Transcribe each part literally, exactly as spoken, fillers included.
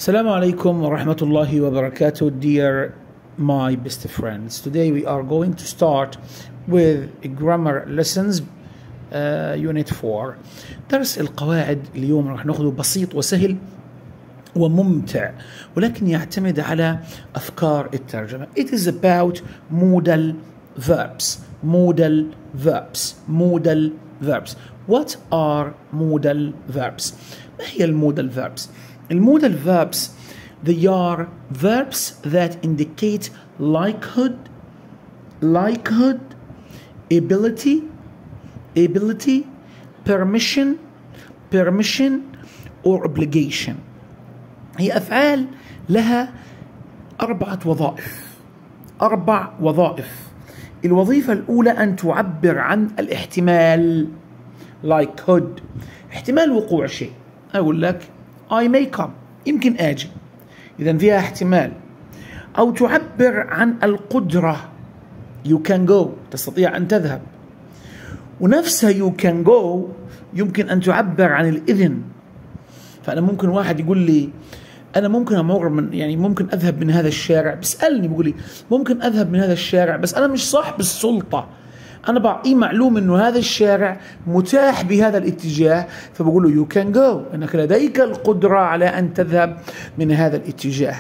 Assalamu alaikum wa rahmatullahi wa barakatuh, dear my best friends. Today we are going to start with grammar lessons uh, unit four. درس القواعد اليوم راح ناخذه بسيط وسهل وممتع، ولكن يعتمد على أفكار الترجمة. It is about modal verbs. Modal verbs. Modal verbs. What are modal verbs? ما هي المودال verbs؟ المودال verbs, they are verbs that indicate likelihood, likelihood, ability, ability, permission, permission, or obligation. هي أفعال لها أربعة وظائف. أربع وظائف. الوظيفة الأولى أن تعبر عن الاحتمال. likelihood. احتمال وقوع شيء. أقول لك I may come. يمكن آجي. إذن فيها احتمال. أو تعبر عن القدرة. You can go. تستطيع أن تذهب. ونفسها you can go يمكن أن تعبر عن الإذن. فأنا ممكن واحد يقول لي أنا ممكن أمر من يعني ممكن أذهب من هذا الشارع، بيسألني بيقول لي ممكن أذهب من هذا الشارع، بس أنا مش صاحب السلطة. أنا بعطيه معلومة إنه هذا الشارع متاح بهذا الاتجاه، فبقول له you can go. إنك لديك القدرة على أن تذهب من هذا الاتجاه.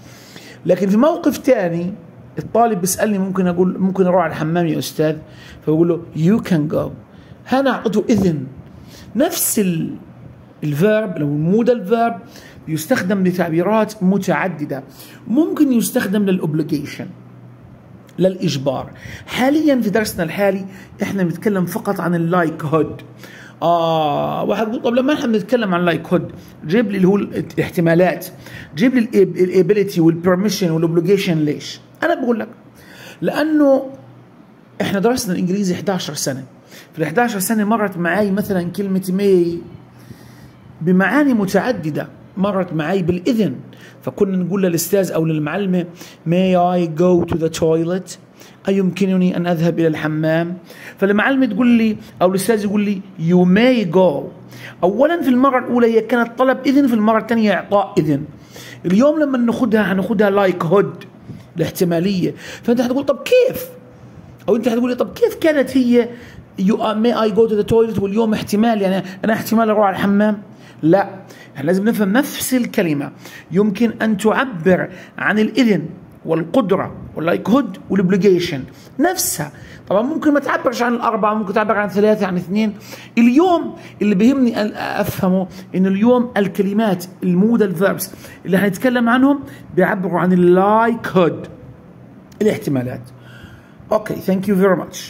لكن في موقف ثاني الطالب بيسألني ممكن أقول ممكن أروح على الحمام يا أستاذ، فبقول له you can go. هنا أعطته إذن. نفس الفيرب لو المودال فيرب يستخدم لتعبيرات متعددة. ممكن يستخدم للأوبليجيشن، للإجبار. حاليا في درسنا الحالي احنا بنتكلم فقط عن اللايكهود. آه واحد يقول طب لما احنا بنتكلم عن اللايكهود جيب لي اللي هو الاحتمالات، جيب لي الابيليتي والبرميشن والاوبليجيشن. ليش؟ أنا بقول لك لأنه احنا درسنا الإنجليزي إحدى عشرة سنة. في ال إحدى عشرة سنة مرت معي مثلا كلمة may بمعاني متعددة. مرت معي بالإذن، فكنا نقول للأستاذ أو للمعلمة may I go to the toilet؟ أيمكنني أن أذهب إلى الحمام؟ فالمعلمة تقول لي أو الأستاذ يقول لي you may go. أولا في المرة الأولى هي كانت طلب إذن، في المرة الثانية إعطاء إذن. اليوم لما ناخدها هناخدها likelihood، الاحتمالية. فأنت هتقول طب كيف؟ أو أنت هتقول لي طب كيف كانت هي you may I go to the toilet واليوم احتمال، يعني أنا احتمال أروح على الحمام؟ لا، احنا لازم نفهم نفس الكلمة يمكن أن تعبر عن الإذن والقدرة واللايكهود والأوبليجيشن نفسها. طبعا ممكن ما تعبرش عن الأربعة، ممكن تعبر عن ثلاثة، عن اثنين. اليوم اللي بيهمني أفهمه إن اليوم الكلمات المودال فيربس اللي هنتكلم عنهم بيعبروا عن اللايكهود، الاحتمالات. أوكي، ثانك يو فيري ماتش.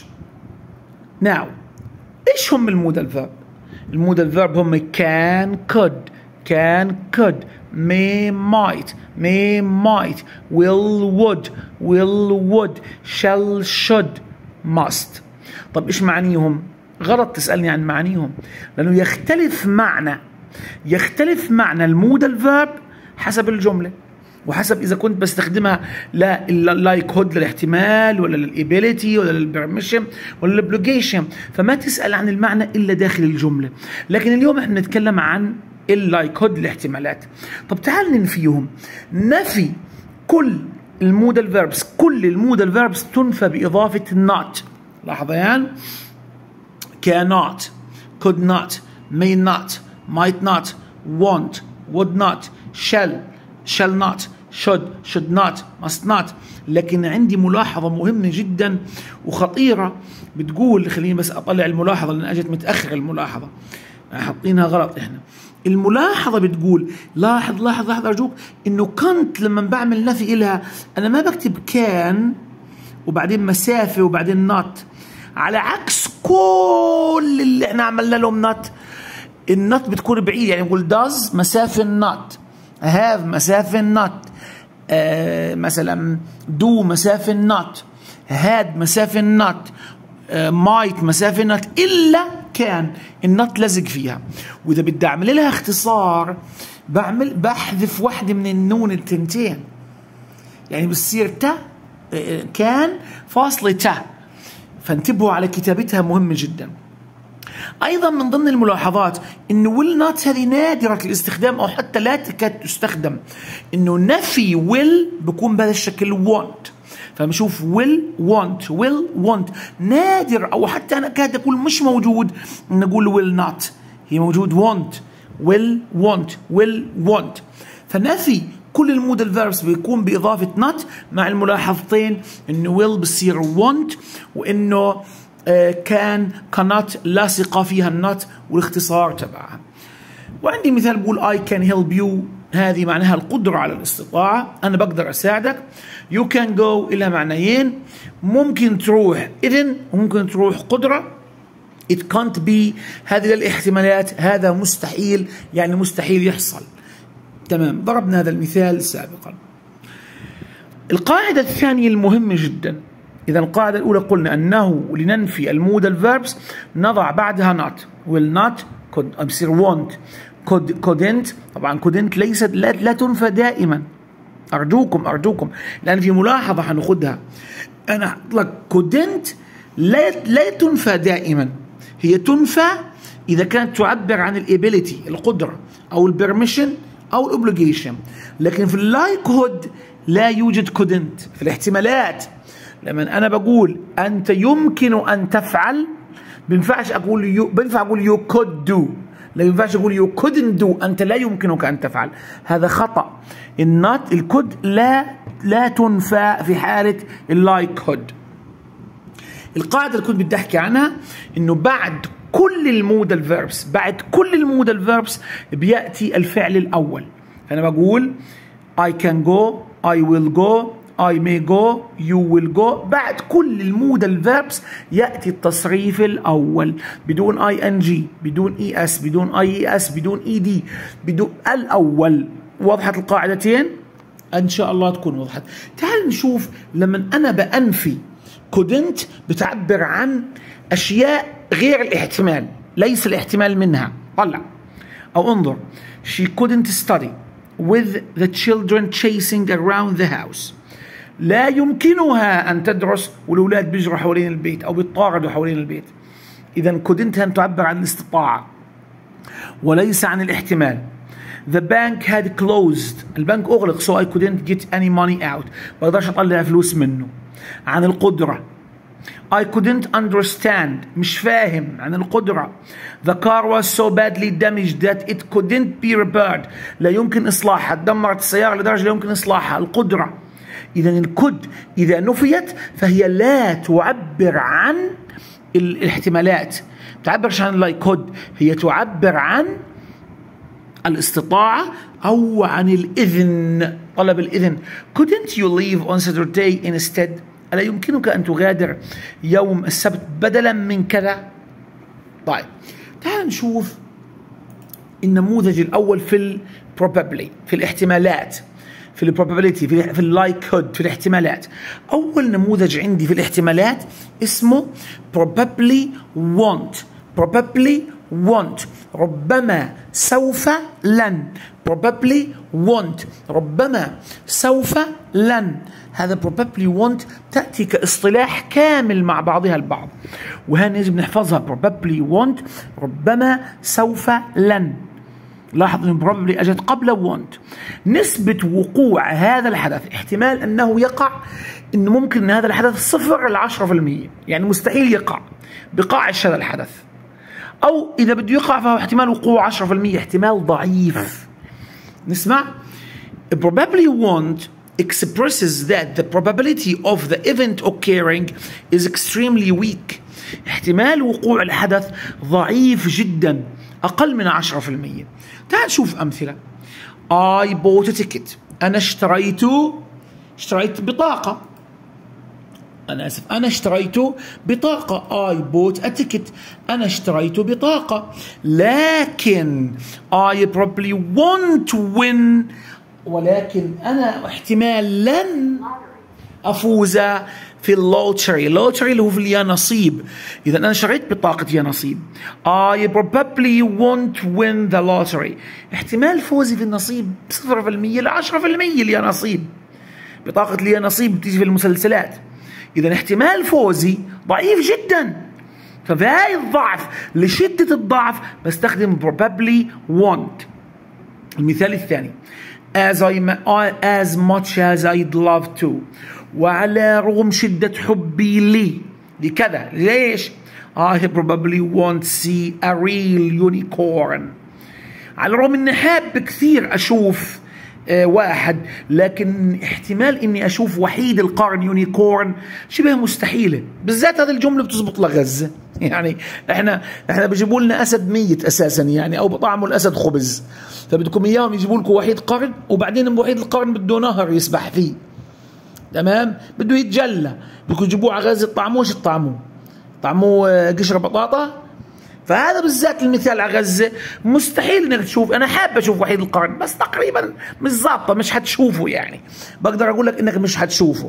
ناو إيش هم المودال فيرب؟ المودال فيرب هم can could can could may might may might will would will would shall should must. طب إيش معانيهم؟ غلط تسألني عن معانيهم، لأنه يختلف معنى يختلف معنى المودال فيرب حسب الجملة، وحسب إذا كنت بستخدمها للايكهود للاحتمال ولا للإبيليتي ولا للبرميشن ولا للأوبليجيشن. فما تسأل عن المعنى إلا داخل الجملة. لكن اليوم احنا نتكلم عن اللايكهود الاحتمالات. طب تعال ننفيهم. نفي كل المودال فيربس، كل المودال فيربس تنفى بإضافة not. لاحظ يعني cannot could not may not might not want would not shall shall not should should not must not. لكن عندي ملاحظة مهمة جدا وخطيرة بتقول، خليني بس أطلع الملاحظة لأن أجت متأخر. الملاحظة حاطينها غلط إحنا. الملاحظة بتقول لاحظ لاحظ لاحظ أرجوك إنه كنت لما بعمل نفي إلها أنا ما بكتب كان وبعدين مسافة وبعدين not، على عكس كل اللي إحنا عملنا لهم not. النوت بتكون بعيد، يعني نقول does مسافة not، have مسافة not، آه مثلا do مسافة not، had مسافة not، آه might مسافة not، إلا كان النوت لزق فيها. وإذا بدي أعمل لها اختصار بعمل بحذف واحدة من النون التنتين، يعني بتصير تا آه كان فاصلة تا. فانتبهوا على كتابتها، مهمة جدا. أيضا من ضمن الملاحظات إنه will not هذه نادرة الاستخدام أو حتى لا تكاد تستخدم. إنه نفي will بيكون بهذا الشكل want، فبنشوف will want will want نادر، أو حتى أنا أكاد أقول مش موجود إن نقول will not، هي موجود want will want will want. فنفي كل المودال فيربس بيكون بإضافة not مع الملاحظتين إنه will بصير want، وإنه كان cannot لاصقة فيها النوت والاختصار تبعها. وعندي مثال بقول I can help you، هذه معناها القدرة على الاستطاعة، أنا بقدر أساعدك. You can go إلى معنيين، ممكن تروح إذن وممكن تروح قدرة. It can't be هذه الاحتمالات، هذا مستحيل يعني مستحيل يحصل. تمام، ضربنا هذا المثال سابقا. القاعدة الثانية المهمة جدا، إذا القاعدة الأولى قلنا أنه لننفي المودال فيربس نضع بعدها not will not could بصير want could couldn't. طبعا couldn't ليست لا, لا تنفى دائما، أرجوكم أرجوكم لأن في ملاحظة حناخدها. أنا أحط لك couldn't لا لا تنفى دائما، هي تنفى إذا كانت تعبر عن الابيليتي القدرة أو البرميشن أو الأوبليجيشن، لكن في اللايكهود لا يوجد couldn't في الاحتمالات. لما أنا بقول أنت يمكن أن تفعل بينفعش أقول يو بينفع أقول you could do، لا ينفعش أقول you couldn't do، أنت لا يمكنك أن تفعل، هذا خطأ. النوت الكود لا لا تنفى في حالة اللايكهود. القاعدة اللي كنت بدي أحكي عنها إنه بعد كل المودال فيربس بعد كل المودال فيربس بيأتي الفعل الأول. فأنا بقول I can go I will go I may go you will go، بعد كل المودال فيربس يأتي التصريف الأول بدون اي ان جي بدون اي اس بدون اي اس بدون اي دي بدون الأول. وضحت القاعدتين؟ إن شاء الله تكون وضحت. تعال نشوف لما أنا بأنفي couldn't بتعبر عن أشياء غير الاحتمال، ليس الاحتمال منها. طلع أو انظر she couldn't study with the children chasing around the house. لا يمكنها أن تدرس والأولاد بيجروا حوالين البيت أو بيطاردوا حوالين البيت. إذا couldn't هن تعبر عن الاستطاعة وليس عن الاحتمال. The bank had closed، البنك أغلق so I couldn't get any money out، ما أقدرش أطلع فلوس منه. عن القدرة I couldn't understand، مش فاهم، عن القدرة. The car was so badly damaged that it couldn't be repaired، لا يمكن إصلاحها، دمرت السيارة لدرجة لا يمكن إصلاحها، القدرة. إذا الكود إذا نفيت فهي لا تعبر عن الاحتمالات، ما تعبرش عن اللايكود، هي تعبر عن الاستطاعة أو عن الإذن، طلب الإذن. Couldn't you leave on Saturday instead؟ ألا يمكنك أن تغادر يوم السبت بدلا من كذا؟ طيب تعال نشوف النموذج الأول في ال probably في الاحتمالات، في ال probability في في اللايكهود في الاحتمالات. أول نموذج عندي في الاحتمالات اسمه probably won't probably won't ربما سوف لن probably won't ربما سوف لن. هذا probably won't تأتي كاصطلاح كامل مع بعضها البعض، وهنا يجب نحفظها. probably won't ربما سوف لن. لاحظ ان probably اجت قبل won't. نسبة وقوع هذا الحدث احتمال انه يقع انه ممكن ان هذا الحدث صفر الى عشرة في المية، يعني مستحيل يقع، بقاعش هذا الحدث. او اذا بده يقع فهو احتمال وقوع عشرة في المية، احتمال ضعيف. نسمع probably won't expresses that the probability of the event occurring is extremely weak. احتمال وقوع الحدث ضعيف جدا، أقل من عشرة في المية. تعال نشوف أمثلة. I bought a ticket، أنا اشتريت اشتريت بطاقة. أنا آسف أنا اشتريت بطاقة. I bought a ticket، أنا اشتريت بطاقة. لكن I probably won't win، ولكن أنا احتمال لن أفوز في اللوتري. اللوتري اللي هو في اليا نصيب. إذا أنا شريت بطاقة يا نصيب. I probably won't win the lottery، احتمال فوزي في النصيب صفر في المية لعشرة في المية اليا نصيب. بطاقة اليا نصيب بتيجي في المسلسلات. إذا احتمال فوزي ضعيف جدا، ففي هاي الضعف لشدة الضعف بستخدم probably won't. المثال الثاني as I as much as I'd love to، وعلى رغم شدة حبي لي لكذا. ليش؟ I probably won't see a real unicorn. على الرغم اني حاب كثير اشوف آه واحد، لكن احتمال اني اشوف وحيد القرن يونيكورن شبه مستحيله. بالذات هذه الجمله بتزبط لغزه. يعني احنا احنا بيجيبوا لنا اسد ميت اساسا يعني، او بطعموا الاسد خبز، فبدكم اياهم يجيبوا لكم وحيد قرن، وبعدين وحيد القرن بده نهر يسبح فيه، تمام؟ بده يتجلى، بدكم تجيبوه على غزه طعموش طعموه طعموه قشره بطاطا. فهذا بالذات المثال على غزه مستحيل انك تشوف. انا حابب اشوف وحيد القرن بس تقريبا مش ظابطه، مش حتشوفه يعني، بقدر اقول لك انك مش حتشوفه.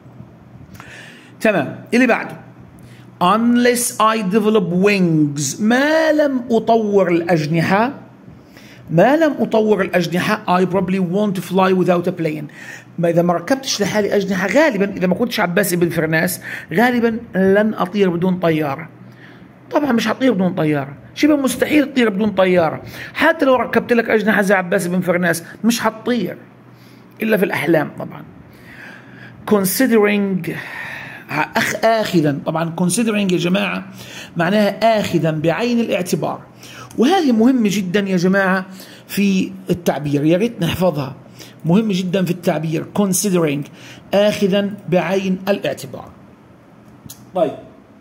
تمام. اللي بعده unless I develop wings، ما لم اطور الاجنحه ما لم اطور الاجنحه I probably won't fly without a plane. ما اذا ما ركبتش لحالي اجنحه غالبا، اذا ما كنتش عباسي بالفرناس، غالبا لن اطير بدون طياره. طبعا مش هتطير بدون طياره، شبه مستحيل تطير بدون طياره. حتى لو ركبت لك اجنحه زي عباسي بن فرناس مش هتطير الا في الاحلام طبعا. considering أخ آخذا، طبعا considering يا جماعه معناها آخذا بعين الاعتبار، وهذه مهمه جدا يا جماعه في التعبير، يا ريت نحفظها، مهم جدا في التعبير considering آخذا بعين الاعتبار. طيب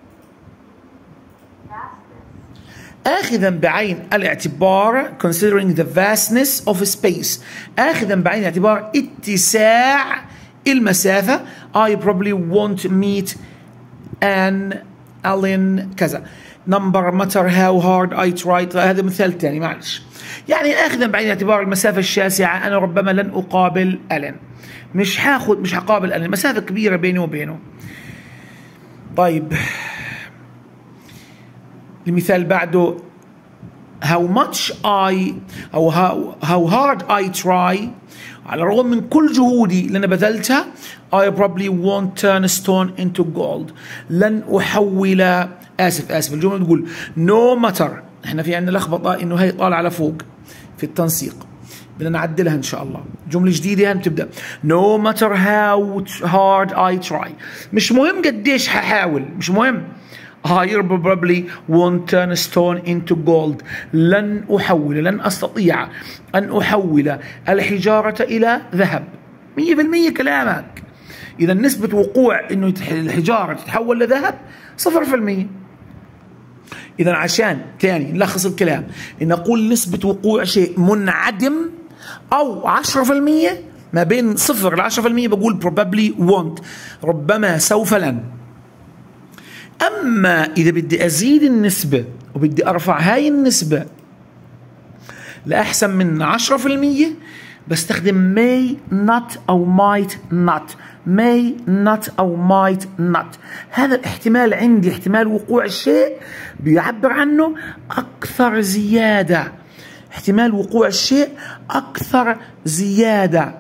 آخذا بعين الاعتبار considering the vastness of space، آخذا بعين الاعتبار اتساع المسافة I probably won't meet an alien كذا number matter how hard I try. هذا مثال ثاني معلش، يعني آخذا بعين الاعتبار المسافة الشاسعة أنا ربما لن أقابل ألين، مش هاخد مش هقابل ألين، مسافة كبيرة بيني وبينه. طيب المثال بعده how much I أو how, how hard I try، على الرغم من كل جهودي اللي أنا بذلتها I probably won't turn stone into gold، لن أحول آسف آسف الجملة تقول no matter، احنا في عندنا لخبطة إنه هي طالعة على فوق في التنسيق، بدنا نعدلها إن شاء الله. جملة جديدة يعني بتبدأ no matter how hard I try، مش مهم قديش هحاول، مش مهم. I probably won't turn stone into gold، لن أحول لن أستطيع أن أحول الحجارة إلى ذهب. مية بالمية كلامك. إذا نسبة وقوع إنه الحجارة تتحول لذهب صفر في المية. إذا عشان تاني نلخص الكلام، إن نقول نسبة وقوع شيء منعدم أو عشرة في المية، ما بين صفر ل عشرة في المية بقول probably won't، ربما سوف لن. أما إذا بدي أزيد النسبة وبدي أرفع هاي النسبة لأحسن من عشرة في المية بستخدم may not أو might not، may not أو might not. هذا الاحتمال عندي احتمال وقوع الشيء بيعبر عنه أكثر زيادة، احتمال وقوع الشيء أكثر زيادة.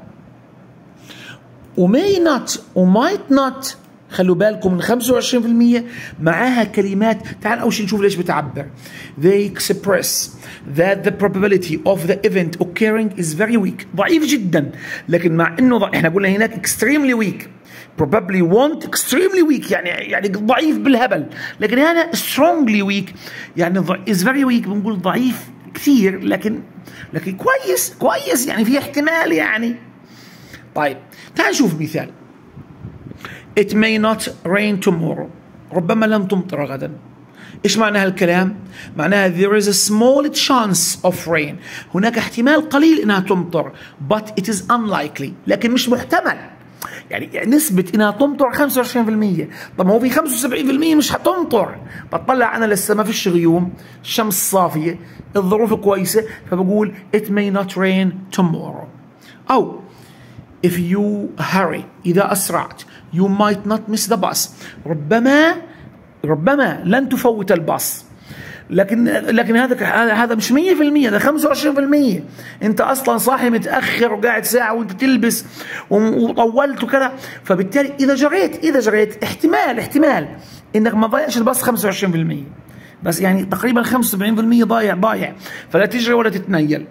وmay not وmight not خلوا بالكم من خمسة وعشرين بالمية معاها كلمات، تعال أول شيء نشوف ليش بتعبر. They express that the probability of the event occurring is very weak، ضعيف جدا، لكن مع إنه ضع... إحنا قلنا هناك extremely weak، probably won't extremely weak يعني يعني ضعيف بالهبل، لكن هنا strongly weak يعني ضع... is very weak بنقول ضعيف كثير، لكن لكن كويس كويس يعني في احتمال يعني. طيب تعال نشوف مثال. It may not rain tomorrow، ربما لن تمطر غدا. إيش معنى هالكلام؟ معناها there is a small chance of rain، هناك احتمال قليل إنها تمطر but it is unlikely، لكن مش محتمل. يعني نسبة إنها تمطر خمسة وعشرين بالمية، طب هو في خمسة وسبعين بالمية مش هتمطر. بطلع أنا لسه ما فيش غيوم، الشمس صافية، الظروف كويسة، فبقول it may not rain tomorrow. أو if you hurry، إذا أسرعت you might not miss the bus، ربما ربما لن تفوت الباص. لكن لكن هذا هذا مش مية بالمية، ده خمسة وعشرين بالمية. انت اصلا صاحي متاخر وقاعد ساعه وانت تلبس وطولت وكذا، فبالتالي اذا جريت اذا جريت احتمال احتمال انك ما تضيعش الباص خمسة وعشرين بالمية بس، يعني تقريبا خمسة وسبعين بالمية ضايع ضايع، فلا تجري ولا تتنيل.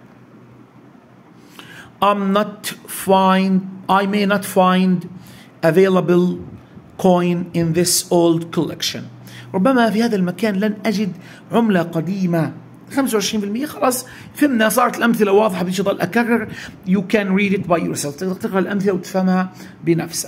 I'm not find I may not find available coin in this old collection. ربما في هذا المكان لن أجد عملة قديمة. خمسة وعشرين بالمية خلاص فهمنا، صارت الأمثلة واضحة، بديش أضل أكرر. You can read it by yourself، تقدر تقرأ الأمثلة وتفهمها بنفسك.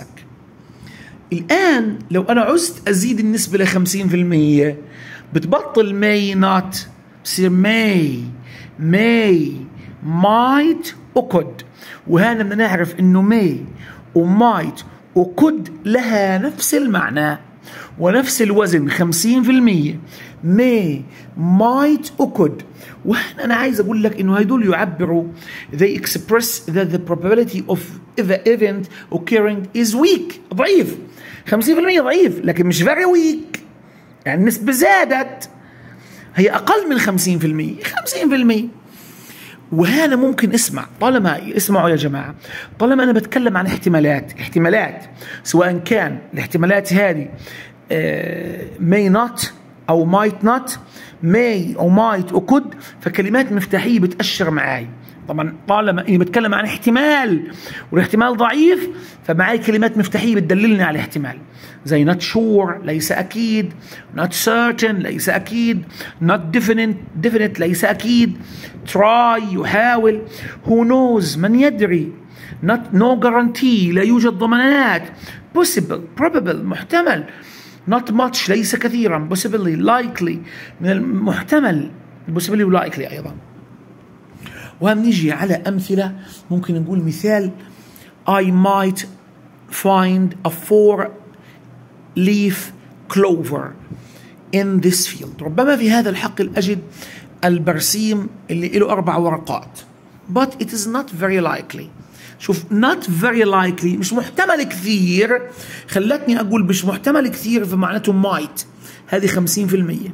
الآن لو أنا عزت أزيد النسبة ل خمسين بالمية بتبطل may not، بصير may may might و could، وهنا بدنا نعرف إنه may و might و could لها نفس المعنى ونفس الوزن خمسين بالمية. may might و could، وهنا أنا عايز أقول لك إنه هيدول يعبروا they express that the probability of the event occurring is weak، ضعيف. خمسين بالمية ضعيف لكن مش very weak، يعني النسبة زادت، هي أقل من خمسين بالمية، خمسين بالمية. وهنا ممكن اسمع، طالما اسمعوا يا جماعة، طالما أنا بتكلم عن احتمالات احتمالات سواء كان الاحتمالات هذه uh, may not أو might not، may أو might أو could، فكلمات مفتاحية بتأشر معاي. طبعا طالما اني بتكلم عن احتمال والاحتمال ضعيف فمعي كلمات مفتاحيه بتدللني على الاحتمال، زي not sure ليس اكيد، not certain ليس اكيد، not definite definite ليس اكيد، try يحاول، who knows من يدري، not no guarantee لا يوجد ضمانات، possible probable محتمل، not much ليس كثيرا، possibly likely من المحتمل، possibly و likely ايضا. وهم نيجي على أمثلة، ممكن نقول مثال I might find a four leaf clover in this field. ربما في هذا الحقل أجد البرسيم اللي له أربع ورقات. But it is not very likely. شوف not very likely مش محتمل كثير، خلتني أقول مش محتمل كثير فمعناته might، هذه خمسين بالمية.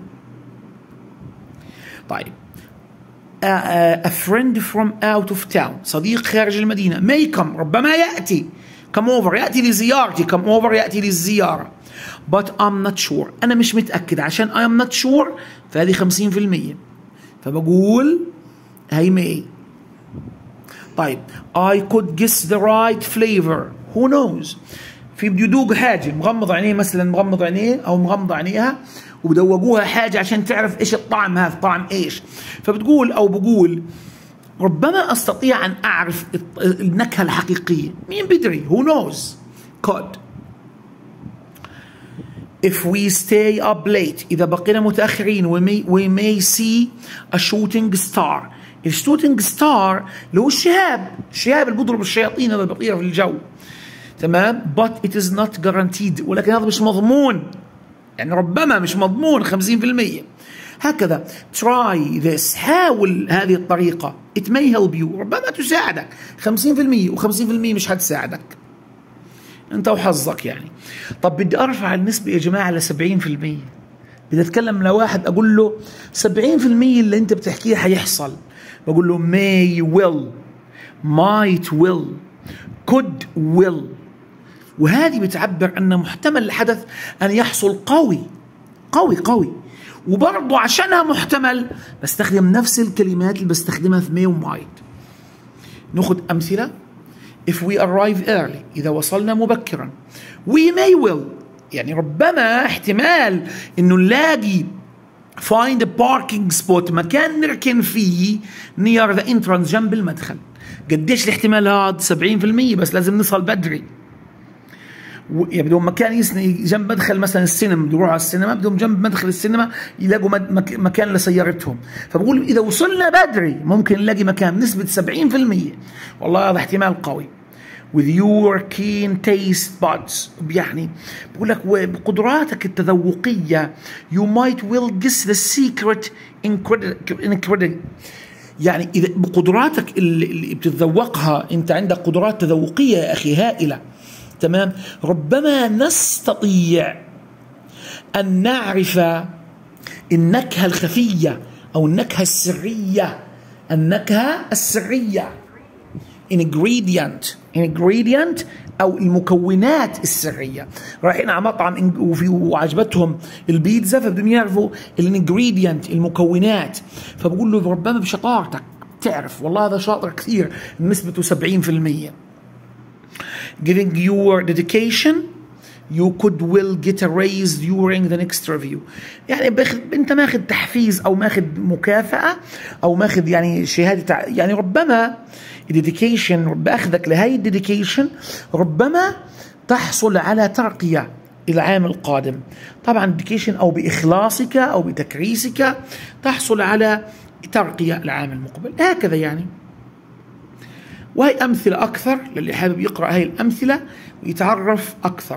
طيب a friend from out of town، صديق خارج المدينة، may come ربما يأتي، come over يأتي لزيارتي، come over يأتي للزيارة. but I'm not sure أنا مش متأكد، عشان I am not sure فهذه خمسين بالمية، فبقول هي may. طيب I could guess the right flavor، who knows، في بده يدوق حاجة، مغمض عينيه مثلا، مغمض عينيه أو مغمض عينيها وبدوقوها حاجة عشان تعرف إيش الطعم، هذا طعم إيش، فبتقول أو بقول ربما أستطيع أن أعرف النكهة الحقيقية، مين بدري، who knows could. if we stay up late إذا بقينا متأخرين we may, we may see a shooting star. الشوتينج ستار اللي هو الشهاب، الشهاب اللي بيضرب الشياطين اللي بيطير في الجو، تمام. but it is not guaranteed، ولكن هذا مش مضمون، يعني ربما مش مضمون خمسين بالمية. هكذا try this، حاول هذه الطريقة، it may help you، ربما تساعدك خمسين بالمية، وخمسين بالمية مش هتساعدك انت وحظك يعني. طب بدي ارفع النسبة يا جماعة ل سبعين بالمية، بدي اتكلم لواحد اقول له سبعين بالمية اللي انت بتحكيه حيحصل، بقول له may will might will could will، وهذه بتعبر أن محتمل الحدث أن يحصل قوي قوي قوي، وبرضه عشانها محتمل بستخدم نفس الكلمات اللي بستخدمها في may و might. ناخذ أمثلة. if we arrive early إذا وصلنا مبكرا، we may will يعني ربما احتمال إنه نلاقي find a parking spot مكان نركن فيه near the entrance جنب المدخل. قديش الاحتمال هذا؟ سبعين بالمية، بس لازم نصل بدري. يعني بدهم مكان يسني جنب مدخل مثلا السينما، بدهم يروحوا على السينما، بدهم جنب مدخل السينما يلاقوا مكان لسيارتهم، فبقول إذا وصلنا بدري ممكن نلاقي مكان، نسبة سبعين بالمية، والله هذا احتمال قوي. with your keen taste buds، يعني بقول لك بقدراتك التذوقية you might will guess the secret ingredient، يعني إذا بقدراتك اللي بتتذوقها، أنت عندك قدرات تذوقية يا أخي هائلة، تمام. ربما نستطيع أن نعرف النكهة الخفية أو النكهة السرية، النكهة السرية ingredient ingredient او المكونات السريه. رايحين على مطعم وفي وعجبتهم البيتزا فبدهم يعرفوا الانجريدينت المكونات، فبقول له ربما بشطارتك تعرف والله هذا شاطر كثير نسبته سبعين بالمئة. Giving your dedication you could will get a raise during the next review. يعني بخ... انت ماخذ تحفيز او ماخذ مكافأة او ماخذ يعني شهادة، يعني ربما dedication باخذك لهي الديديكيشن ربما تحصل على ترقية العام القادم. طبعا dedication او باخلاصك او بتكريسك تحصل على ترقية العام المقبل، هكذا يعني. وهي أمثلة أكثر للي حابب يقرأ هاي الأمثلة ويتعرف أكثر.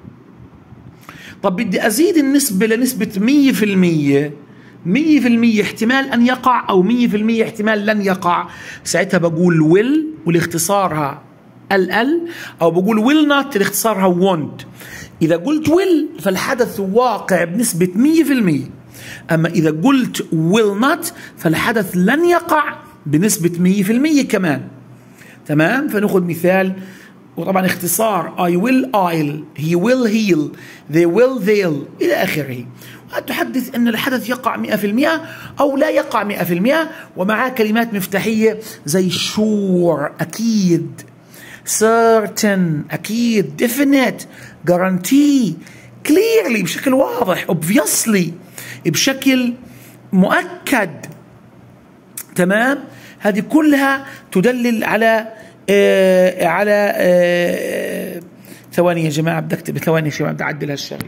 طب بدي أزيد النسبة لنسبة مية في المية، مية في المية احتمال أن يقع أو مية في المية احتمال لن يقع، ساعتها بقول will واللي اختصارها ال ال، أو بقول will not اللي اختصارها won't. إذا قلت will فالحدث واقع بنسبة مية في المية، أما إذا قلت will not فالحدث لن يقع بنسبة مية في المية كمان. تمام؟ فنأخذ مثال، وطبعا اختصار I will I'll، he will he'll، they will they'll إلى آخره. وتحدث أن الحدث يقع مئة في المئة أو لا يقع مئة في المئة، ومعاه كلمات مفتاحية زي sure أكيد، certain أكيد، definite guarantee، clearly بشكل واضح، obviously بشكل مؤكد. تمام؟ هذه كلها تدلل على آه على آه ثواني يا جماعة بدي أكتب، ثواني يا شباب بدي أعدل هالشغلة.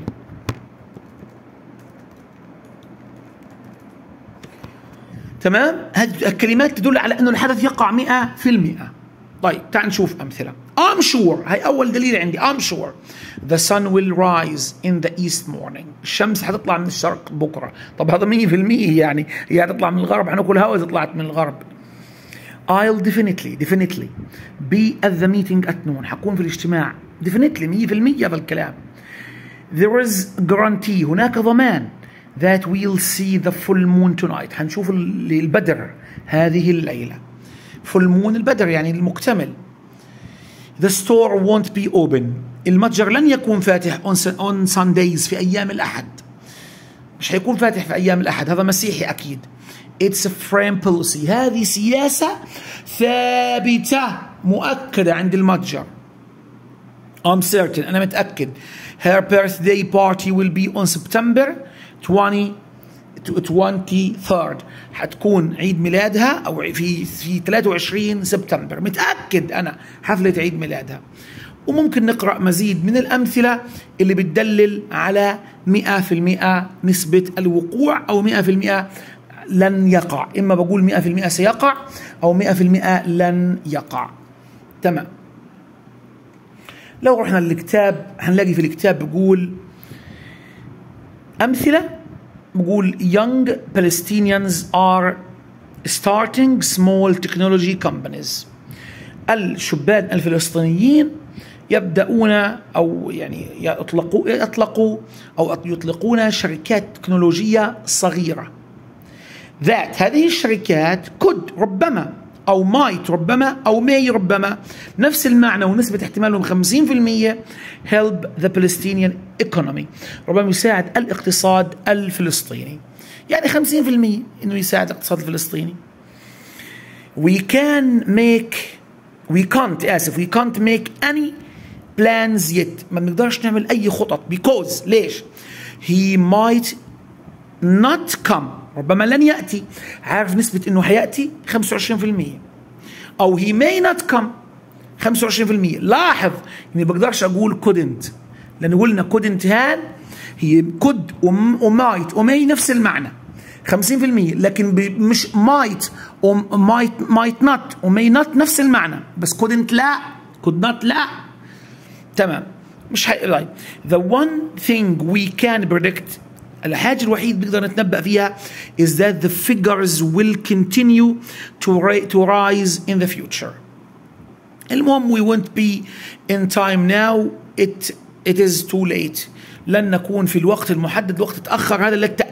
تمام؟ هذه الكلمات تدل على أنه الحدث يقع مئة في المئة. طيب تعال نشوف أمثلة. I'm sure، هاي أول دليل عندي. I'm sure the sun will rise in the east morning. الشمس حتطلع من الشرق بكرة. طب هذا مية في المية يعني هي حتطلع من الغرب، حنقول هوا إذا طلعت من الغرب. I'll definitely definitely be at the meeting at noon. حكون في الاجتماع definitely مية في المية هذا الكلام. There is guarantee، هناك ضمان that we'll see the full moon tonight. حنشوف البدر هذه الليلة. full moon البدر يعني المكتمل. The store won't be open. المتجر لن يكون فاتح on Sundays في أيام الأحد. مش حيكون فاتح في أيام الأحد، هذا مسيحي أكيد. It's a firm policy. هذه سياسة ثابتة مؤكدة عند المتجر. I'm certain، أنا متأكد. Her birthday party will be on September twenty-third. حتكون عيد ميلادها أو في في ثلاثة وعشرين سبتمبر، متأكد أنا حفلة عيد ميلادها. وممكن نقرأ مزيد من الأمثلة اللي بتدلل على مئة في المئة نسبة الوقوع أو مئة في المئة لن يقع. إما بقول مئة في المئة سيقع أو مئة في المئة لن يقع. تمام. لو رحنا للكتاب هنلاقي في الكتاب بقول أمثلة، بقول young Palestinians are starting small technology companies. الشبان الفلسطينيين يبدأون أو يعني يطلقوا يطلقوا أو يطلقون شركات تكنولوجية صغيرة. that هذه الشركات could ربما أو might ربما أو may ربما نفس المعنى ونسبة احتمالهم خمسين في المئة help the Palestinian economy، ربما يساعد الاقتصاد الفلسطيني. يعني خمسين في المئة إنه يساعد الاقتصاد الفلسطيني. we can make we can't آسف we can't make any plans yet، ما بنقدرش نعمل أي خطط because ليش؟ he might not come، ربما لن يأتي. عارف نسبة إنه حيأتي خمسة وعشرين في المئة، أو he may not come خمسة وعشرين في المئة. لاحظ إني بقدرش أقول couldn't، لأن قلنا couldn't هاد هي could وmight وmay نفس المعنى خمسين في المئة، لكن مش might وmight might not وmay not نفس المعنى، بس couldn't لا could not لا. تمام. مش حي... the one thing we can predict، الحاجة الوحيد بنقدر نتنبأ فيها is that the figures will continue to, to rise in the future. المهم we won't be in time now it, it is too late. لن نكون في الوقت المحدد، الوقت تأخر، هذا للتأكيد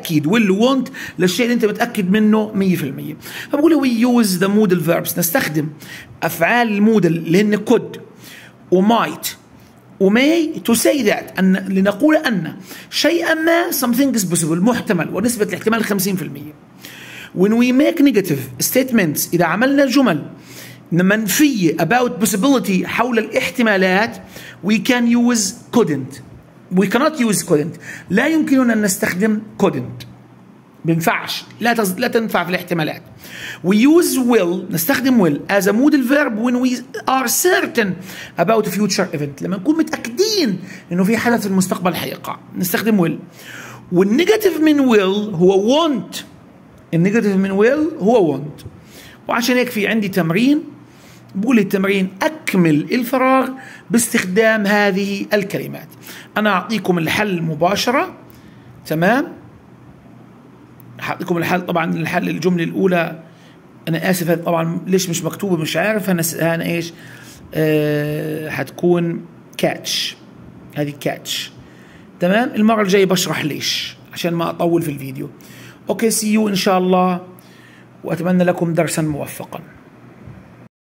بالتاكيد will want للشيء اللي انت متاكد منه مية بالمية. فبقول we use the modal verbs، نستخدم افعال المودل اللي هن could وmight وماي to say that، أن لنقول أن شيئا ما something is possible محتمل، ونسبة الاحتمال خمسين بالمية. when we make negative statements، إذا عملنا جمل منفية about possibility حول الاحتمالات we can use couldn't we cannot use couldn't لا يمكننا أن نستخدم couldn't، بينفعش، لا تز... لا تنفع في الاحتمالات. we use will، نستخدم will as a modal verb when we are certain about a future event، لما نكون متأكدين إنه في حدث في المستقبل حيقع نستخدم will. والنيجاتيف من will هو want، النيجاتيف من will هو want. وعشان هيك في عندي تمرين بقول التمرين أكمل الفراغ باستخدام هذه الكلمات. أنا أعطيكم الحل مباشرة، تمام؟ حاعطيكم الحل. طبعا الحل الجملة الأولى أنا آسف طبعا ليش مش مكتوبة مش عارف، أنا أنا إيش أه حتكون كاتش، هذه كاتش، تمام؟ المرة الجاية بشرح ليش عشان ما أطول في الفيديو. أوكي، سي يو إن شاء الله، وأتمنى لكم درسا موفقا.